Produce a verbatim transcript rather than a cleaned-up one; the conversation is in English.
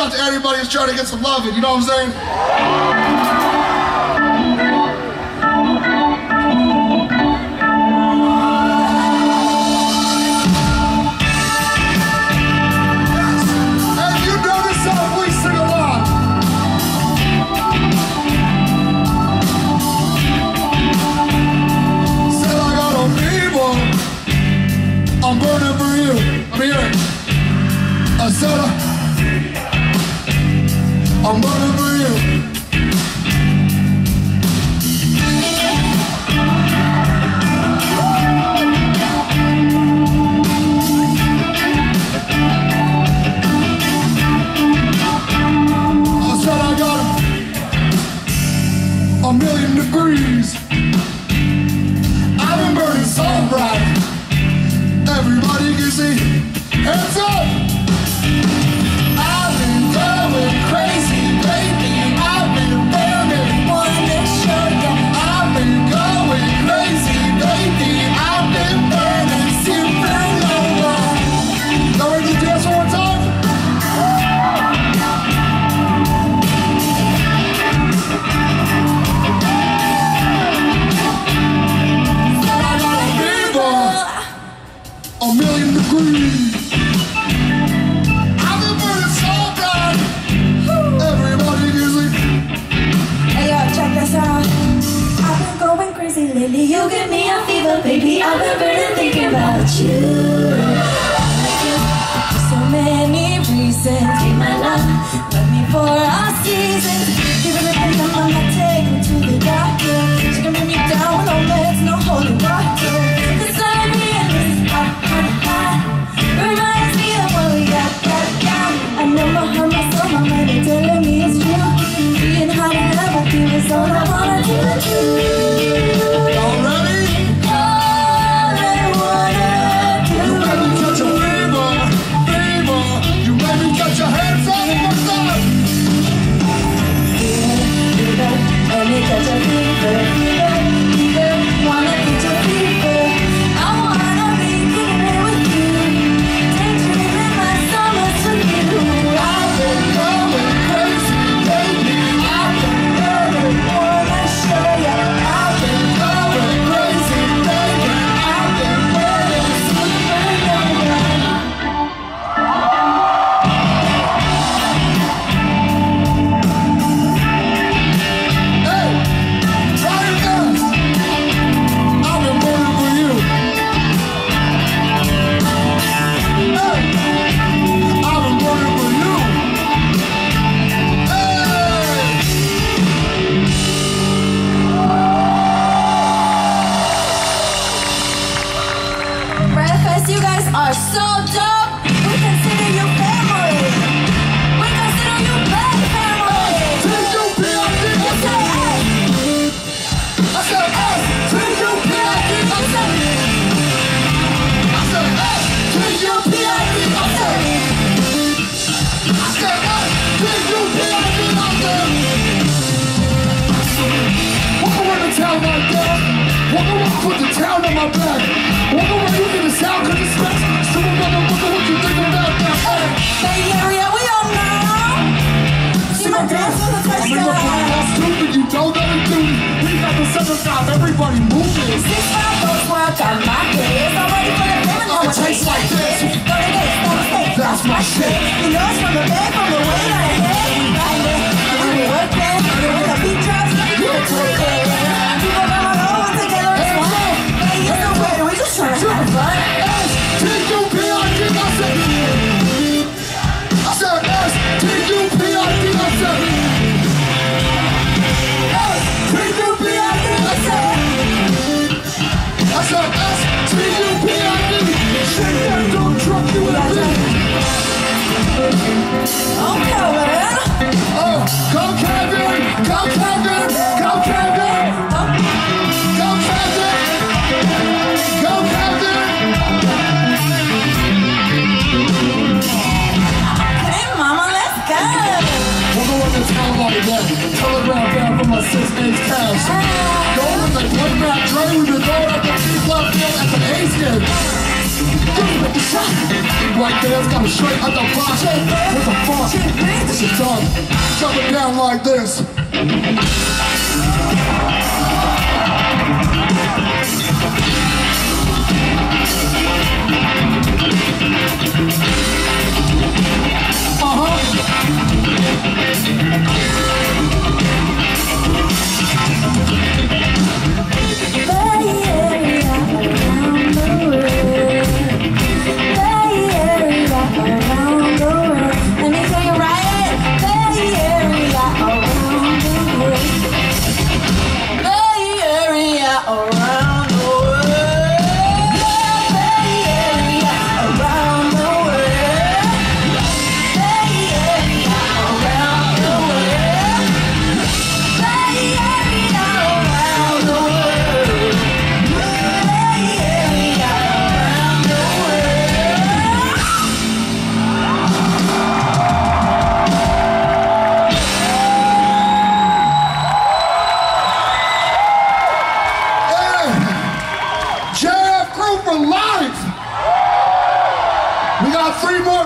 out to everybody who's trying to get some loving, you know what I'm saying? I'm burning for you. Let me hear it. I said uh, I'm burning for you. I said I got a million degrees. I've been burning so bright. Everybody can see, hands up! I've been going crazy, baby. I've been burning, wanna show you. I've been going crazy, baby. I've been burning supernova. Y'all ready to dance one more time? Said I got a fever. A million degrees. I've been burning so bright. Everybody can see. Hey yo, check this out. I've been going crazy lately. You give me a fever, baby. I've been burning thinking about you. For so many reasons. Take my love, love me for all seasons. Give everything I'm on my take to the doctor. She can bring me down with no meds, no holy water. Cause I'm in this hot, hot, hot. Reminds me of what we got, got, got. I never heard myself, my mind is telling me it's true. Being hot and ever feel is all I wanna do. Y'all ready? All I wanna do. You made me catch a fever, fever. You made me catch your hands up in my stomach. Fever, let me catch a fever, fever, fever. Wanna catch a fever. I wanna be kicking it with you. Daydreaming in my summers with you. I've been going crazy, baby. I've been burning, wanna show ya. I've been Going crazy, baby. I've been burning supernova. Hey, try it dance. I've been burning for you. Hey, I've been burning for you. Hey. Breakfast, you guys are so dope. We consider you family. We consider you big family. T U P I D. You say hey. I said S. T U P I D. I said I said S. T U P I D. I said I said S. T U P I D. I said walk around the town like that. Walk around, put the town on my back. Walk around, you get the sound cause it smacks. So I'm gonna look at what you think about that. Hey. Bay Area, we all know. See my dance for the I'm in your touchdown. class, stupid, you don't let it do me. We got the seven five, everybody moving. Six five goes where I got my kids. I'm ready for the family. It tastes like this. Thirty days, thirty days. That's my shit. You know it's from the bed, from the way that I hit. Right there, we be working. When the beat drops, you can take it. People got my own together as one. Hey, it's no way, we just trying to have fun. S T U P I D, I said I said S T U P I D, I said S T U P I D, I said I said S T U P I D. Shake that dumb truck, you with a bitch. Okay, man. Oh, go Kevin, go Kevin, go Kevin, go Kevin, go Kevin. Hey, mama, let's go. We'll go up to town like that. Telegraph down from my six days cash. Go with the one map train. We've been going up the T-Club field at the A's game. Give me the shot. Right there, it's got a straight up the box. With the funk. waste of time. Jump it down like this. For life. We got three more.